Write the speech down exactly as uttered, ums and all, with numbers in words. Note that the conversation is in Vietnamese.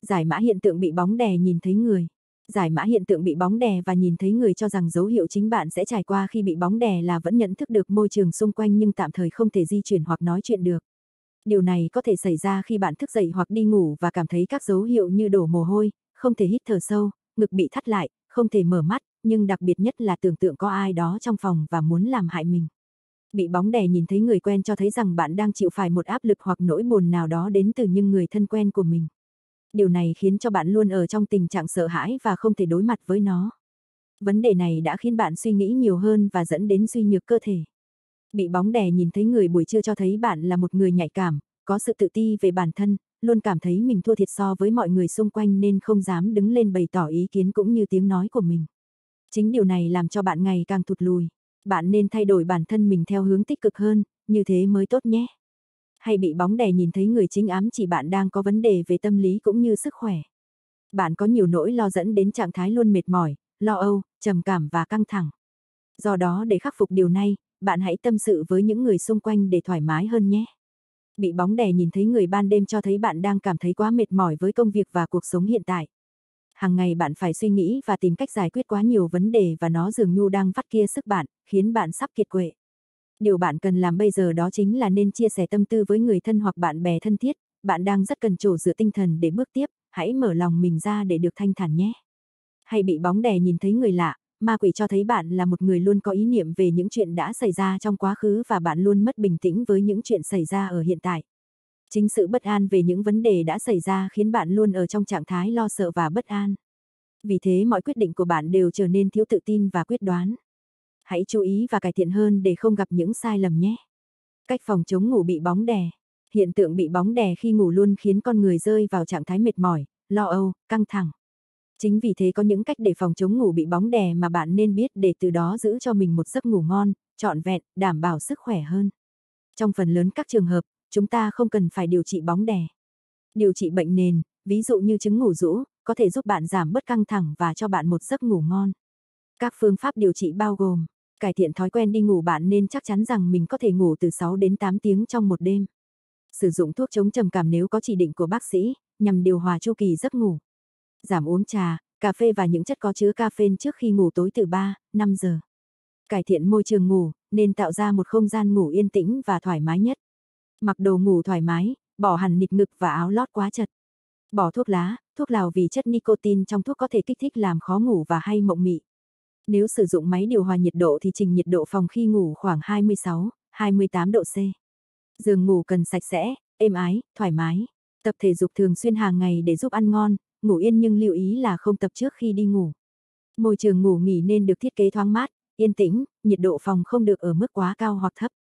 Giải mã hiện tượng bị bóng đè nhìn thấy người. Giải mã hiện tượng bị bóng đè và nhìn thấy người cho rằng dấu hiệu chính bạn sẽ trải qua khi bị bóng đè là vẫn nhận thức được môi trường xung quanh nhưng tạm thời không thể di chuyển hoặc nói chuyện được. Điều này có thể xảy ra khi bạn thức dậy hoặc đi ngủ và cảm thấy các dấu hiệu như đổ mồ hôi, không thể hít thở sâu, ngực bị thắt lại, không thể mở mắt, nhưng đặc biệt nhất là tưởng tượng có ai đó trong phòng và muốn làm hại mình. Bị bóng đè nhìn thấy người quen cho thấy rằng bạn đang chịu phải một áp lực hoặc nỗi buồn nào đó đến từ những người thân quen của mình. Điều này khiến cho bạn luôn ở trong tình trạng sợ hãi và không thể đối mặt với nó. Vấn đề này đã khiến bạn suy nghĩ nhiều hơn và dẫn đến suy nhược cơ thể. Bị bóng đè nhìn thấy người buổi trưa cho thấy bạn là một người nhạy cảm, có sự tự ti về bản thân, luôn cảm thấy mình thua thiệt so với mọi người xung quanh nên không dám đứng lên bày tỏ ý kiến cũng như tiếng nói của mình. Chính điều này làm cho bạn ngày càng thụt lùi. Bạn nên thay đổi bản thân mình theo hướng tích cực hơn, như thế mới tốt nhé. Hay bị bóng đè nhìn thấy người chính ám chỉ bạn đang có vấn đề về tâm lý cũng như sức khỏe. Bạn có nhiều nỗi lo dẫn đến trạng thái luôn mệt mỏi, lo âu, trầm cảm và căng thẳng. Do đó để khắc phục điều này, bạn hãy tâm sự với những người xung quanh để thoải mái hơn nhé. Bị bóng đè nhìn thấy người ban đêm cho thấy bạn đang cảm thấy quá mệt mỏi với công việc và cuộc sống hiện tại. Hàng ngày bạn phải suy nghĩ và tìm cách giải quyết quá nhiều vấn đề và nó dường như đang vắt kia sức bạn, khiến bạn sắp kiệt quệ. Điều bạn cần làm bây giờ đó chính là nên chia sẻ tâm tư với người thân hoặc bạn bè thân thiết, bạn đang rất cần chỗ dựa tinh thần để bước tiếp, hãy mở lòng mình ra để được thanh thản nhé. Hay bị bóng đè nhìn thấy người lạ, ma quỷ cho thấy bạn là một người luôn có ý niệm về những chuyện đã xảy ra trong quá khứ và bạn luôn mất bình tĩnh với những chuyện xảy ra ở hiện tại. Chính sự bất an về những vấn đề đã xảy ra khiến bạn luôn ở trong trạng thái lo sợ và bất an. Vì thế mọi quyết định của bạn đều trở nên thiếu tự tin và quyết đoán. Hãy chú ý và cải thiện hơn để không gặp những sai lầm nhé. Cách phòng chống ngủ bị bóng đè. Hiện tượng bị bóng đè khi ngủ luôn khiến con người rơi vào trạng thái mệt mỏi, lo âu, căng thẳng. Chính vì thế có những cách để phòng chống ngủ bị bóng đè mà bạn nên biết để từ đó giữ cho mình một giấc ngủ ngon, trọn vẹn, đảm bảo sức khỏe hơn. Trong phần lớn các trường hợp, chúng ta không cần phải điều trị bóng đè. Điều trị bệnh nền, ví dụ như chứng ngủ rũ, có thể giúp bạn giảm bớt căng thẳng và cho bạn một giấc ngủ ngon. Các phương pháp điều trị bao gồm: cải thiện thói quen đi ngủ, bạn nên chắc chắn rằng mình có thể ngủ từ sáu đến tám tiếng trong một đêm. Sử dụng thuốc chống trầm cảm nếu có chỉ định của bác sĩ, nhằm điều hòa chu kỳ giấc ngủ. Giảm uống trà, cà phê và những chất có chứa caffeine trước khi ngủ tối từ ba đến năm giờ. Cải thiện môi trường ngủ, nên tạo ra một không gian ngủ yên tĩnh và thoải mái nhất. Mặc đồ ngủ thoải mái, bỏ hẳn nịt ngực và áo lót quá chật. Bỏ thuốc lá, thuốc lào vì chất nicotine trong thuốc có thể kích thích làm khó ngủ và hay mộng mị. Nếu sử dụng máy điều hòa nhiệt độ thì chỉnh nhiệt độ phòng khi ngủ khoảng hai mươi sáu đến hai mươi tám độ C. Giường ngủ cần sạch sẽ, êm ái, thoải mái. Tập thể dục thường xuyên hàng ngày để giúp ăn ngon, ngủ yên nhưng lưu ý là không tập trước khi đi ngủ. Môi trường ngủ nghỉ nên được thiết kế thoáng mát, yên tĩnh, nhiệt độ phòng không được ở mức quá cao hoặc thấp.